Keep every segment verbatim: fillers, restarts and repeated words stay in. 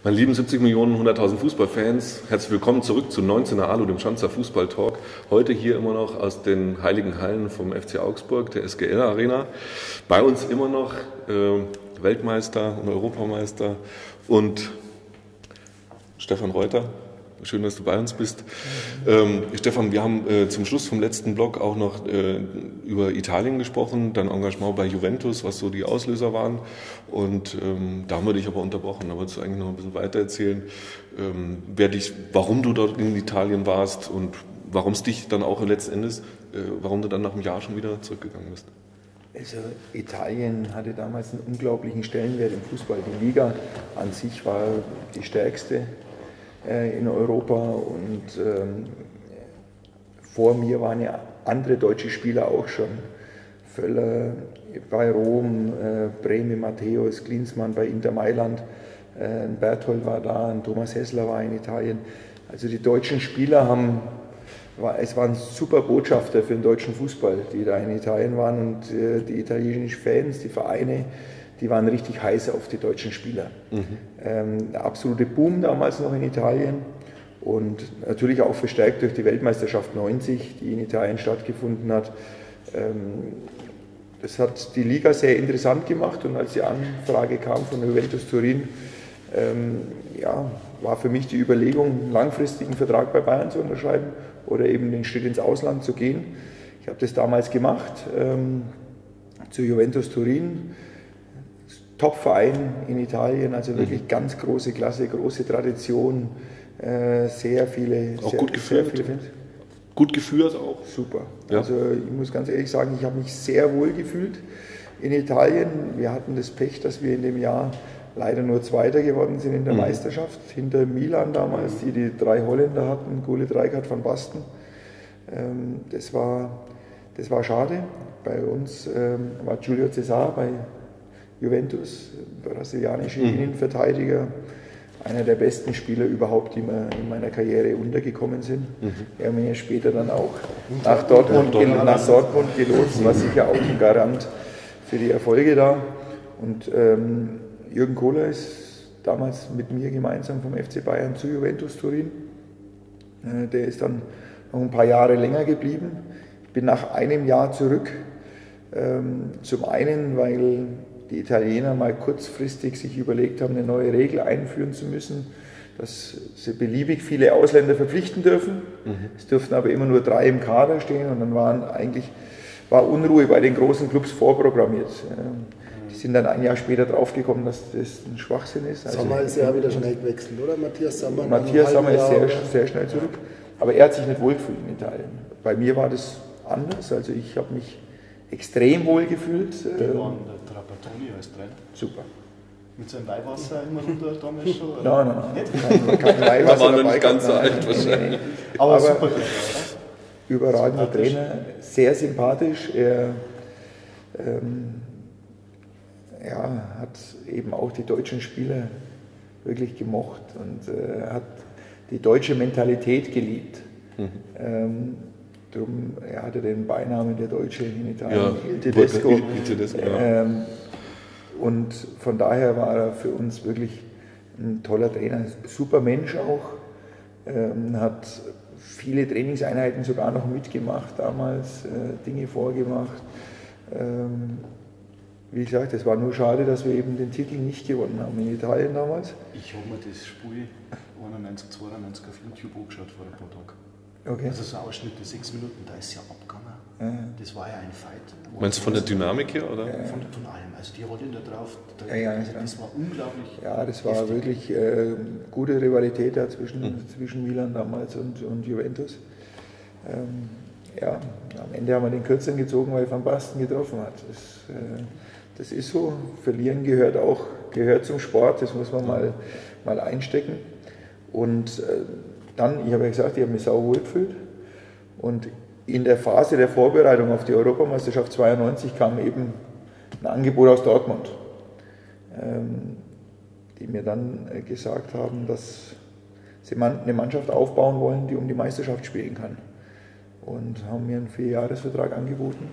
Meine lieben siebzig Millionen, hunderttausend Fußballfans, herzlich willkommen zurück zu neunzehner Alu, dem Schanzer Fußball-Talk. Heute hier immer noch aus den heiligen Hallen vom F C Augsburg, der S G L Arena. Bei uns immer noch äh, Weltmeister und Europameister und Stefan Reuter. Schön, dass du bei uns bist. Ähm, Stefan, wir haben äh, zum Schluss vom letzten Blog auch noch äh, über Italien gesprochen, dein Engagement bei Juventus, was so die Auslöser waren. Und ähm, da haben wir dich aber unterbrochen. Da wolltest du eigentlich noch ein bisschen weiter erzählen, ähm, wer dich, warum du dort in Italien warst und warum es dich dann auch letzten Endes, äh, warum du dann nach einem Jahr schon wieder zurückgegangen bist. Also Italien hatte damals einen unglaublichen Stellenwert im Fußball. Die Liga an sich war die stärkste in Europa und ähm, vor mir waren ja andere deutsche Spieler auch schon. Völler bei Rom, äh, Brehme, Matthäus, Klinsmann bei Inter Mailand, äh, Berthold war da, ein Thomas Hessler war in Italien. Also die deutschen Spieler haben, war, es waren super Botschafter für den deutschen Fußball, die da in Italien waren und äh, die italienischen Fans, die Vereine, die waren richtig heiß auf die deutschen Spieler. Mhm. Ähm, der absolute Boom damals noch in Italien und natürlich auch verstärkt durch die Weltmeisterschaft neunzig, die in Italien stattgefunden hat. Ähm, das hat die Liga sehr interessant gemacht und als die Anfrage kam von Juventus Turin, ähm, ja, war für mich die Überlegung, einen langfristigen Vertrag bei Bayern zu unterschreiben oder eben den Schritt ins Ausland zu gehen. Ich habe das damals gemacht, ähm, zu Juventus Turin. Top-Verein in Italien, also wirklich ganz große Klasse, große Tradition, äh, sehr viele... Auch sehr, gut geführt? Sehr viele Fans. Gut geführt auch? Super. Ja. Also ich muss ganz ehrlich sagen, ich habe mich sehr wohl gefühlt in Italien. Wir hatten das Pech, dass wir in dem Jahr leider nur Zweiter geworden sind in der mhm. Meisterschaft, hinter Milan damals, die die drei Holländer hatten, Gullit, Rijkaard, Van Basten. Ähm, das war, das war schade. Bei uns ähm, war Giulio Cesar bei Juventus, brasilianische mhm. Innenverteidiger, einer der besten Spieler überhaupt, die mir in meiner Karriere untergekommen sind. Mhm. Er hat mich später dann auch nach Dortmund, ja, nach Dortmund gelotst, war sicher auch ein Garant für die Erfolge da. Und ähm, Jürgen Kohler ist damals mit mir gemeinsam vom F C Bayern zu Juventus Turin. Äh, der ist dann noch ein paar Jahre länger geblieben. Ich bin nach einem Jahr zurück. Ähm, zum einen, weil die Italiener mal kurzfristig sich überlegt haben, eine neue Regel einführen zu müssen, dass sie beliebig viele Ausländer verpflichten dürfen. Mhm. Es durften aber immer nur drei im Kader stehen und dann waren eigentlich, war Unruhe bei den großen Clubs vorprogrammiert. Die sind dann ein Jahr später draufgekommen, dass das ein Schwachsinn ist. Also Sommer ist ja wieder schnell gewechselt, oder? Matthias Sammer? Matthias Sammer ist sehr, sehr schnell zurück. Aber er hat sich nicht wohlgefühlt in Italien. Bei mir war das anders. Also ich habe mich extrem wohl gefühlt. Die waren der Trapattoni als Trainer. Super. Mit seinem Weihwasser immer runter damals schon? Nein, nein, nein. Kein, kein Weihwasser. Da war noch nicht ganz so alt wahrscheinlich. Aber, Aber super Trainer, überragender Trainer, sehr sympathisch. Er ähm, ja, hat eben auch die deutschen Spieler wirklich gemocht und äh, hat die deutsche Mentalität geliebt. Mhm. Ähm, Drum, er hatte den Beinamen der Deutsche in Italien, ja, Il Tedesco. Il Tedesco ja. ähm, und von daher war er für uns wirklich ein toller Trainer, super Mensch auch, ähm, hat viele Trainingseinheiten sogar noch mitgemacht damals, äh, Dinge vorgemacht. Ähm, wie gesagt, es war nur schade, dass wir eben den Titel nicht gewonnen haben in Italien damals. Ich habe mir das Spiel einundneunzig, zweiundneunzig auf YouTube angeschaut vor ein paar Tagen. Okay. Also so Ausschnitte, sechs Minuten, da ist ja abgegangen. Ja. Das war ja ein Fight. Meinst du von der Dynamik her? Oder? Ja, von, von allem. Also die Rollen da drauf, da, ja, ja, also ja. das war unglaublich. Ja, das war heftig. wirklich äh, gute Rivalität da zwischen, mhm. zwischen Milan damals und, und Juventus. Ähm, ja, am Ende haben wir den Kürzeren gezogen, weil Van Basten getroffen hat. Das, äh, das ist so. Verlieren gehört auch gehört zum Sport, das muss man mal, mal einstecken. Und äh, dann, ich habe ja gesagt, ich habe mich sauwohl gefühlt und in der Phase der Vorbereitung auf die Europameisterschaft zweiundneunzig kam eben ein Angebot aus Dortmund, ähm, die mir dann äh, gesagt haben, dass sie man, eine Mannschaft aufbauen wollen, die um die Meisterschaft spielen kann und haben mir einen Vierjahresvertrag angeboten.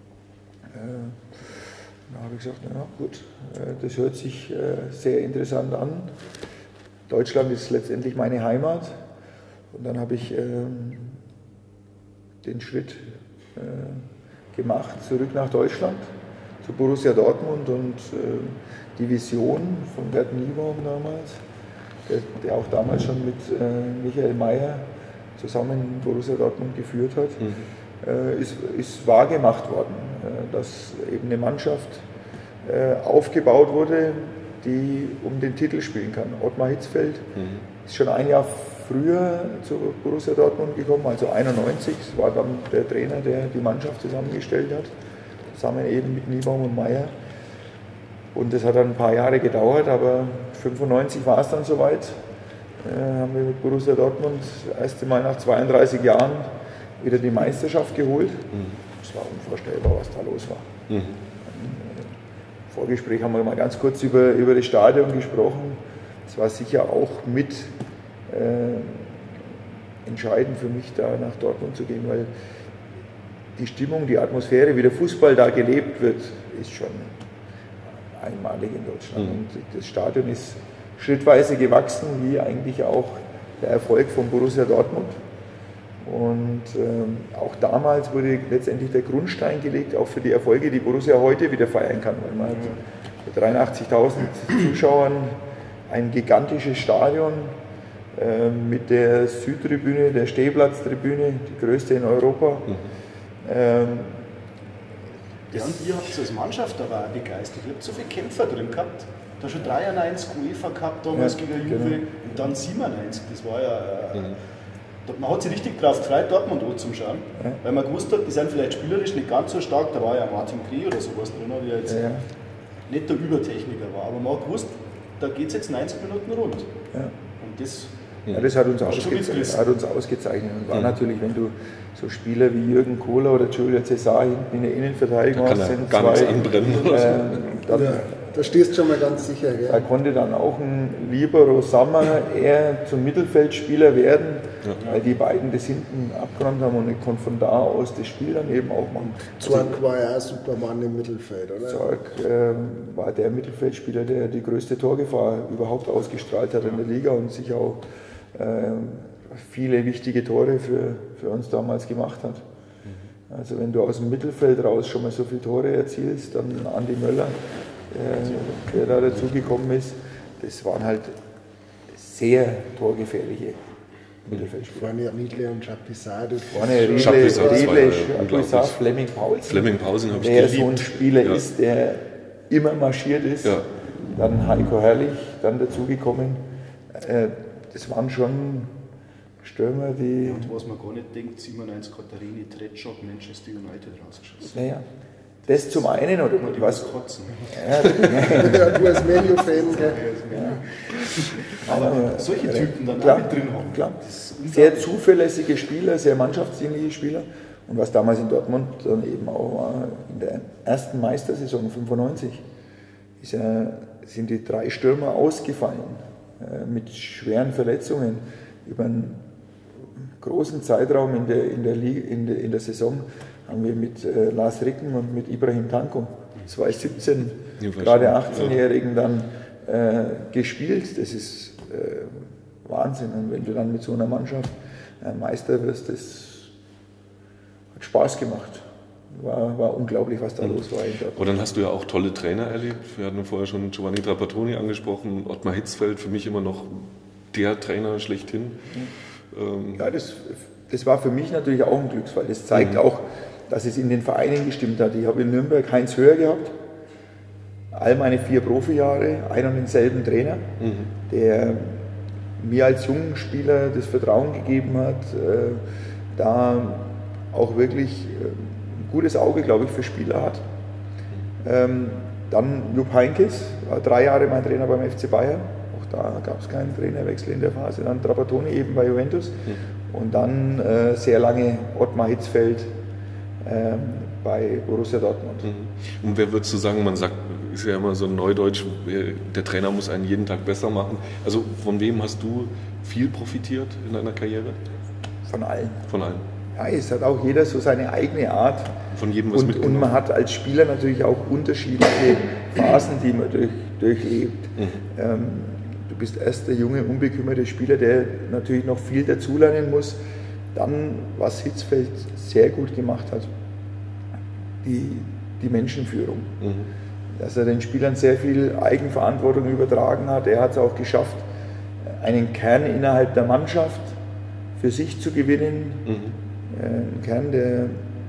Äh, da habe ich gesagt, na gut, äh, das hört sich äh, sehr interessant an. Deutschland ist letztendlich meine Heimat. Und dann habe ich ähm, den Schritt äh, gemacht, zurück nach Deutschland, zu Borussia Dortmund und äh, die Vision von Gerd Niebaum damals, der, der auch damals schon mit äh, Michael Mayer zusammen Borussia Dortmund geführt hat, mhm. äh, ist, ist wahr gemacht worden, äh, dass eben eine Mannschaft äh, aufgebaut wurde, die um den Titel spielen kann. Ottmar Hitzfeld mhm. ist schon ein Jahr früher zu Borussia Dortmund gekommen, also einundneunzig. Es war dann der Trainer, der die Mannschaft zusammengestellt hat, zusammen eben mit Niebaum und Mayer. Und das hat dann ein paar Jahre gedauert, aber fünfundneunzig war es dann soweit. Äh, haben wir mit Borussia Dortmund das erste Mal nach zweiunddreißig Jahren wieder die Meisterschaft geholt. Es mhm. war unvorstellbar, was da los war. Mhm. Im Vorgespräch haben wir mal ganz kurz über, über das Stadion gesprochen. Es war sicher auch mit äh, entscheidend für mich, da nach Dortmund zu gehen, weil die Stimmung, die Atmosphäre, wie der Fußball da gelebt wird, ist schon einmalig in Deutschland. Mhm. Und das Stadion ist schrittweise gewachsen, wie eigentlich auch der Erfolg von Borussia Dortmund. Und ähm, auch damals wurde letztendlich der Grundstein gelegt, auch für die Erfolge, die Borussia heute wieder feiern kann. Weil man hat mit dreiundachtzigtausend Zuschauern ein gigantisches Stadion äh, mit der Südtribüne, der Stehplatztribüne, die größte in Europa. Mhm. Ähm, ja, und ihr habt es als Mannschaft aber auch begeistert. Ihr habt so viele Kämpfer drin gehabt. Da schon dreiundneunzig UEFA Cup damals ja, gegen Juve, genau. Und dann siebenundneunzig. Das war ja. Äh, mhm. Man hat sich richtig drauf gefreut, Dortmund anzuschauen, ja. Weil man gewusst hat, die sind vielleicht spielerisch nicht ganz so stark. Da war ja Martin Kreh oder sowas drin, der jetzt ja. nicht der Übertechniker war. Aber man hat gewusst, da geht es jetzt neunzig Minuten rund. Ja. Und das, ja, das hat uns, ausgezeichnet, hat uns ausgezeichnet. Und war ja. natürlich, wenn du so Spieler wie Jürgen Kohler oder Julio Cesar hinten in der Innenverteidigung hast, sind gar zwei, anbrennen. Äh, dann, ja, da stehst du schon mal ganz sicher. Gell? Da konnte dann auch ein Libero Sammer eher zum Mittelfeldspieler werden, ja. weil die beiden das hinten abgeräumt haben und ich konnte von da aus das Spiel dann eben auch machen. Zorc also, war ja auch Supermann im Mittelfeld, oder? Zorc äh, war der Mittelfeldspieler, der die größte Torgefahr überhaupt ausgestrahlt hat in der Liga und sich auch äh, viele wichtige Tore für, für uns damals gemacht hat. Also wenn du aus dem Mittelfeld raus schon mal so viele Tore erzielst, dann Andi Möller, äh, der da dazugekommen ist, das waren halt sehr torgefährliche Mittelfeldspieler. Waren ja Niedle und Chapuisat. Riedle, Chapuisat, Flemming Paulsen, Flemming Paulsen habe ich der geliebt. so ein Spieler ja. ist, der immer marschiert ist. Ja. Dann Heiko Herrlich, dann dazugekommen. Äh, das waren schon Stürmer, die. Ja, und was man gar nicht denkt, siebenundneunzig Katharini, Tretschok, Manchester United rausgeschossen. Naja, das zum einen, oder die was? Ja, ja, du als Menu-Fan, gell? Ja. Aber solche Typen dann klar, auch mit drin haben. Klar. Sehr zuverlässige Spieler, sehr mannschaftsdienliche Spieler. Und was damals in Dortmund dann eben auch war, in der ersten Meistersaison fünfundneunzig, ist ja, sind die drei Stürmer ausgefallen äh, mit schweren Verletzungen über einen großen Zeitraum in der, in der, in der, in der Saison. Haben wir mit äh, Lars Ricken und mit Ibrahim Tanko, zwei siebzehn, gerade achtzehnjährigen dann äh, gespielt. Das ist äh, Wahnsinn. Und wenn du dann mit so einer Mannschaft äh, Meister wirst, das hat Spaß gemacht. War, war unglaublich, was da mhm. los war. Und dann hast du ja auch tolle Trainer erlebt. Wir hatten vorher schon Giovanni Trapattoni angesprochen, Ottmar Hitzfeld, für mich immer noch der Trainer schlechthin. Mhm. Ähm, ja, das, das war für mich natürlich auch ein Glücksfall. Das zeigt mhm. auch, dass es in den Vereinen gestimmt hat. Ich habe in Nürnberg Heinz Höher gehabt, all meine vier Profijahre, einen und denselben Trainer, mhm. der mir als jungen Spieler das Vertrauen gegeben hat, äh, da auch wirklich äh, ein gutes Auge, glaube ich, für Spieler hat. Ähm, dann Jupp Heynckes, war drei Jahre mein Trainer beim F C Bayern, auch da gab es keinen Trainerwechsel in der Phase. Dann Trapattoni eben bei Juventus mhm. und dann äh, sehr lange Ottmar Hitzfeld Ähm, bei Borussia Dortmund. Und wer würdest du sagen, man sagt, ist ja immer so ein Neudeutsch, der Trainer muss einen jeden Tag besser machen. Also von wem hast du viel profitiert in deiner Karriere? Von allen. Von allen. Ja, es hat auch jeder so seine eigene Art. Von jedem was und, mitgenommen. Und man hat als Spieler natürlich auch unterschiedliche Phasen, die man durch, durchlebt. Mhm. Ähm, du bist erst der junge, unbekümmerte Spieler, der natürlich noch viel dazulernen muss. Dann, was Hitzfeld sehr gut gemacht hat, die, die Menschenführung. Mhm. Dass er den Spielern sehr viel Eigenverantwortung übertragen hat. Er hat es auch geschafft, einen Kern innerhalb der Mannschaft für sich zu gewinnen. Mhm. Ein Kern, der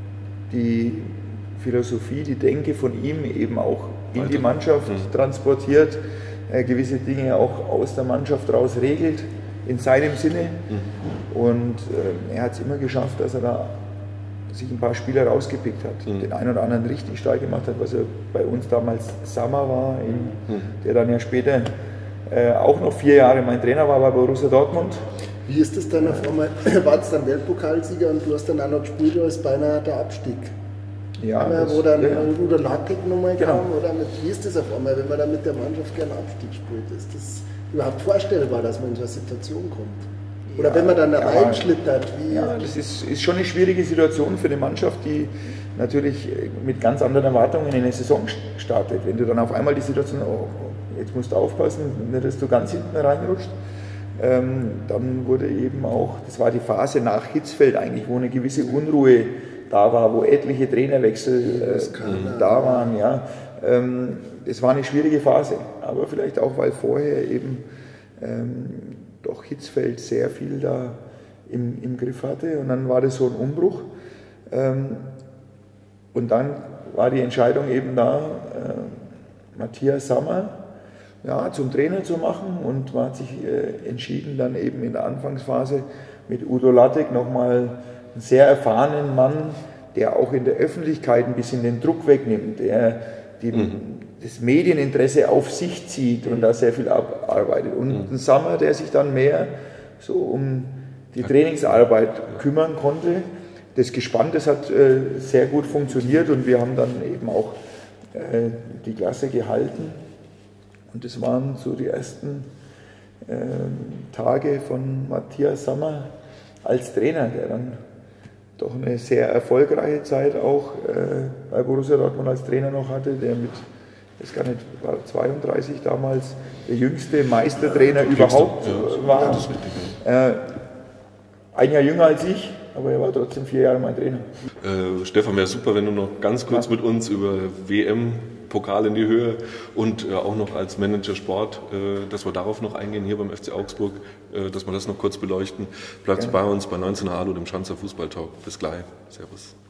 die Philosophie, die Denke von ihm eben auch in die Mannschaft mhm. transportiert, äh, gewisse Dinge auch aus der Mannschaft raus regelt, in seinem Sinne. Mhm. Und äh, er hat es immer geschafft, dass er da sich ein paar Spieler rausgepickt hat, mhm. den einen oder anderen richtig stark gemacht hat, was er bei uns damals Sammer war, in, mhm. der dann ja später äh, auch noch vier Jahre mein Trainer war bei Borussia Dortmund. Wie ist das dann auf einmal, war es dann Weltpokalsieger und du hast dann auch noch gespielt, als beinahe der Abstieg? Ja, einmal, das, wo dann ja. Rudolf Lattek nochmal genau. kam, oder mit, wie ist das auf einmal, wenn man dann mit der Mannschaft gerne Abstieg spielt? Ist das überhaupt vorstellbar, dass man in so eine Situation kommt? Oder ja, wenn man dann da ja, reinschlittert? Wie ja, das ist, ist schon eine schwierige Situation für eine Mannschaft, die natürlich mit ganz anderen Erwartungen in eine Saison startet. Wenn du dann auf einmal die Situation, oh, jetzt musst du aufpassen, nicht, dass du ganz hinten reinrutscht. Ähm, dann wurde eben auch, das war die Phase nach Hitzfeld eigentlich, wo eine gewisse Unruhe da war, wo etliche Trainerwechsel äh, da waren. Ja. Ähm, das war eine schwierige Phase, aber vielleicht auch, weil vorher eben ähm, doch Hitzfeld sehr viel da im, im Griff hatte und dann war das so ein Umbruch. Ähm, und dann war die Entscheidung eben da, äh, Matthias Sammer ja, zum Trainer zu machen und man hat sich äh, entschieden, dann eben in der Anfangsphase mit Udo Lattek nochmal einen sehr erfahrenen Mann, der auch in der Öffentlichkeit ein bisschen den Druck wegnimmt, der die, mhm. das Medieninteresse auf sich zieht und da sehr viel abarbeitet. Und mhm. ein Sammer, der sich dann mehr so um die Trainingsarbeit kümmern konnte. Das Gespann, das hat äh, sehr gut funktioniert und wir haben dann eben auch äh, die Klasse gehalten. Und das waren so die ersten äh, Tage von Matthias Sammer als Trainer, der dann doch eine sehr erfolgreiche Zeit auch äh, bei Borussia Dortmund als Trainer noch hatte, der mit, ich weiß gar nicht, war zweiunddreißig damals der jüngste Meistertrainer ja, überhaupt ja, war. Ja, das ist richtig, ja. äh, ein Jahr jünger als ich, aber er war trotzdem vier Jahre mein Trainer. Äh, Stefan, wäre super, wenn du noch ganz kurz ja. mit uns über W M, Pokal in die Höhe und äh, auch noch als Manager Sport, äh, dass wir darauf noch eingehen hier beim F C Augsburg, äh, dass wir das noch kurz beleuchten. Bleibt bei uns bei neunzehn Uhr Alu, dem Schanzer Fußballtalk. Bis gleich. Servus.